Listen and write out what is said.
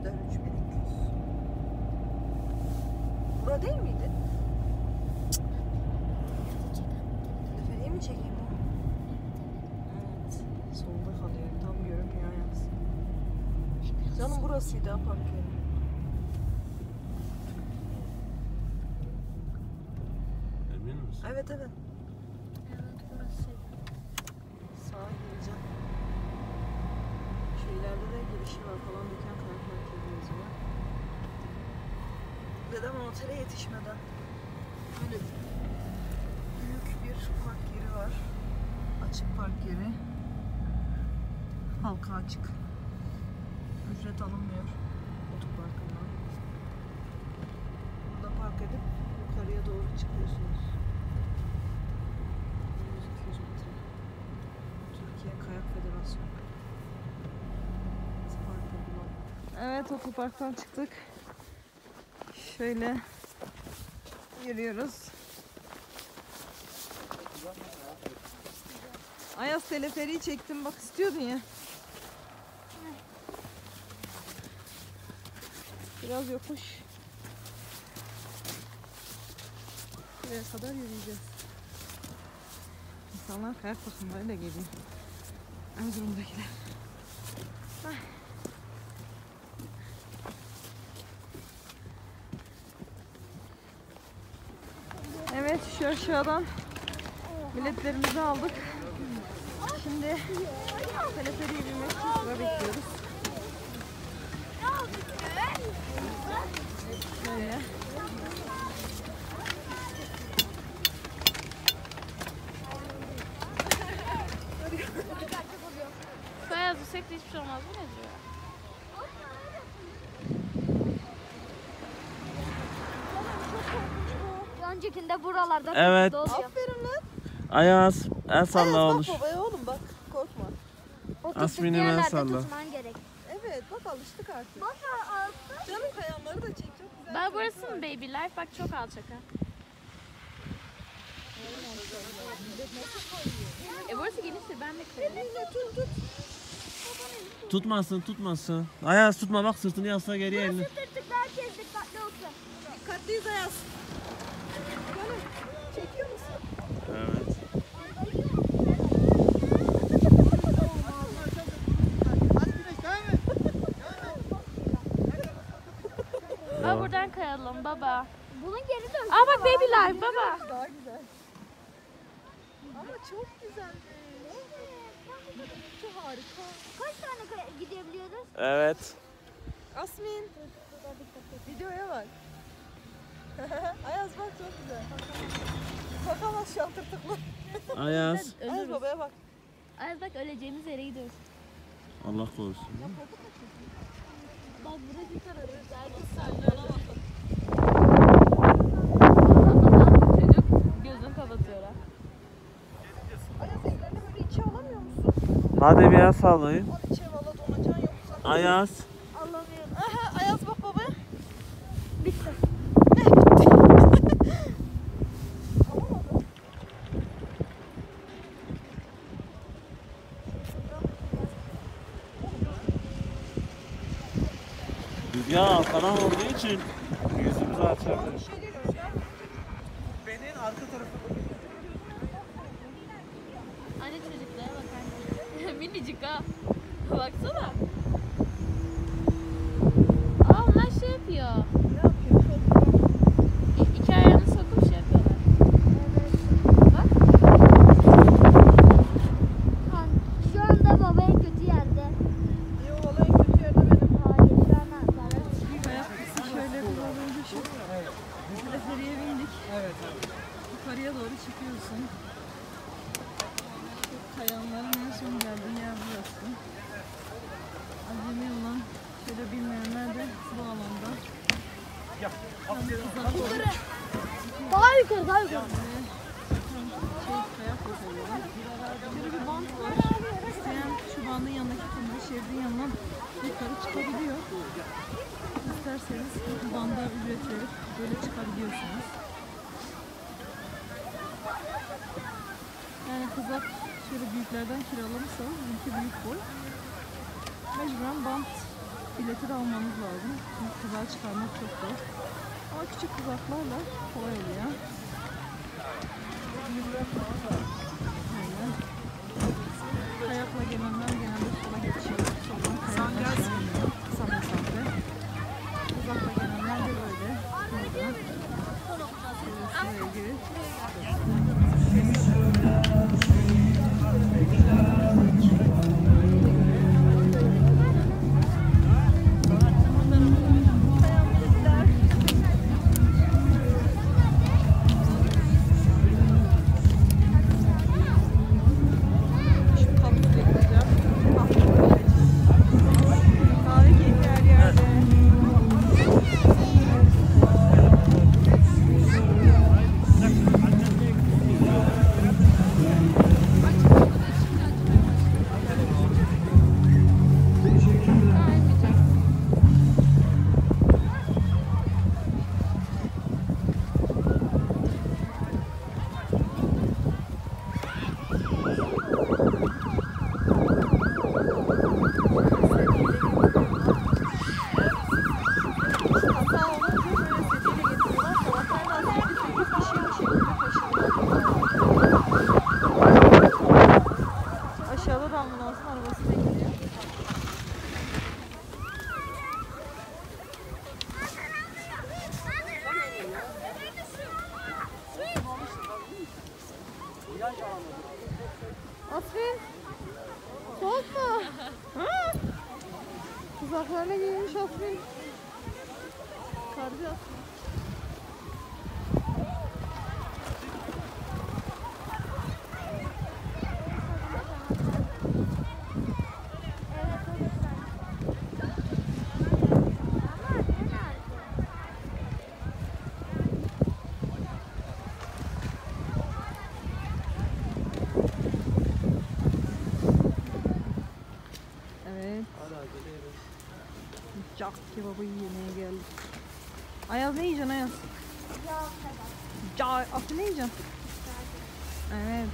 kadar 3200. Bura değil miydi? Teleferiği mi çekeyim o? Evet. Solda kalıyor. Tam görünmüyor yalnız. Canım burasıydı ha, park yeri. Emin misin? Evet evet. Evet burasıydı. Sağa gireceğim. Şu ileride de girişi var falan, dükkan kayak merkezi yazıyor. Dedem otele yetişmeden böyle büyük bir park yeri var. Açık park yeri. Halka açık. Ücret alınmıyor otoparkından. Burada park edip yukarıya doğru çıkıyorsunuz. 100-200 metre. Türkiye Kayak Federasyonu. Evet, otoparktan çıktık. Şöyle yürüyoruz. Ayaz, teleferiği çektim, bak istiyordun ya. Biraz yokuş. Buraya kadar yürüyeceğiz. İnsanlar kayak takımlarıyla geliyor. Erzurum'dakiler. Evet, şu aşağıdan biletlerimizi aldık. Şimdi teleferiğe binmek için sıra bekliyoruz. Şöyle. Beyaz yüksek de hiçbir şey olmaz. Bu ne diyor? Öncekinde buralarda Evet. oluyor. Aferin lan. Ayaz, el salla Ayaz, olur. bak babaya oğlum, bak korkma. O Asmin'im tuttuğun el yerlerde salla. tutman gerek. Evet, bak alıştık artık. Bak altı. Canım kayanları da çek, çok güzel. Ben burası mı Baby Life? Bak çok alçak ha. Burası geniştir, ben de koyayım. Tutmasın, tutmasın. Ayaz tutma, bak sırtını yasla geriye elini. Tırtıklı, herkes dikkatli olsun. Dikkatliyiz Ayaz. Canım, çekiyor musun? Evet. Baba buradan kayalım baba. Bunun geri dön. Aa bak Baby Life baba. Daha güzel. Ama çok güzel. Çok harika. Kaç tane gidebiliyoruz? Evet. Asmin, videoya bak. Ayaz bak, çok güzel. Bakamaz şu an tırtıklı. Ayaz. Ayaz babaya bak. Ay bak öleceğimiz yere gidiyoruz. Allah korusun. Bak burası kararır. Çocuk gözünü kapatıyor ha. Ayaz, ellerini böyle içe alamıyor musun? Hadi bir el sallayın. Al içe, valla donacaksın yoksa. Ayaz. Alamıyorum. Aha, Ayaz bak babaya. Bitti. Rüzgar arkadan olduğu için yüzümüzü açabilir. Benim arka tarafı. Anne çocuklara bak anne. Minicik ha. Baksana. Aa onlar şey yapıyor. Ne yapıyor? İki ayağını sokup şey yapıyorlar. Bak. Şu anda baba en kötü yerde. İyi, o valla en kötü yerde benim. Hayır, şu an Ankara. Kayak pisti şöyle bir olunca şu. Teleferiğe bindik. Evet. Yukarıya doğru çıkıyorsun. Kayanların en son geldiği yer burası. Acemi olan, şöyle bilmeyenler de bu alanda. Daha yukarı, daha yukarı. Kayak yapıyorlar. Şöyle bir bant var. İsteyen şu bandın yanındaki kenar şeridin yanına yukarı çıkabiliyor. İsterseniz bu banda ücret verip böyle çıkabiliyorsunuz. Yani kızak şöyle büyüklerden kiralamışsanız, bizimki büyük boy. Mecburen bant bileti de almamız lazım. Çünkü tuzağı çıkarmak çok zor. Ama küçük tuzaklarla kolay oluyor. Böyle. Kayakla gelenler genelde sola geçiyor. Soldan kayakla aşağı iniyor. Kısa mesafe. Tuzakla gelenler de böyle. Burada. Şuraya girip. Aşağıda da ambulansın arabası bekliyor. Asfin, soğuk mu? Ha? Tuzaklarla giymiş Asfin. Karcı Asfin. Evet. Cak kebabı yemeye geldik. Ayaz ne yiyeceksin Ayaz? Cak. Aslı ne yiyeceksin? Evet.